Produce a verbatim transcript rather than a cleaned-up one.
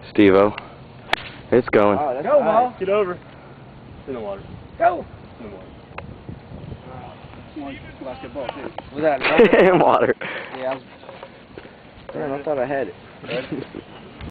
Steve-O. It's going. Oh, go, Mo. Get over. It's in the water. Go. It's in the water. Basketball, too. Was that In water. Yeah, I was... Damn, I thought I had it.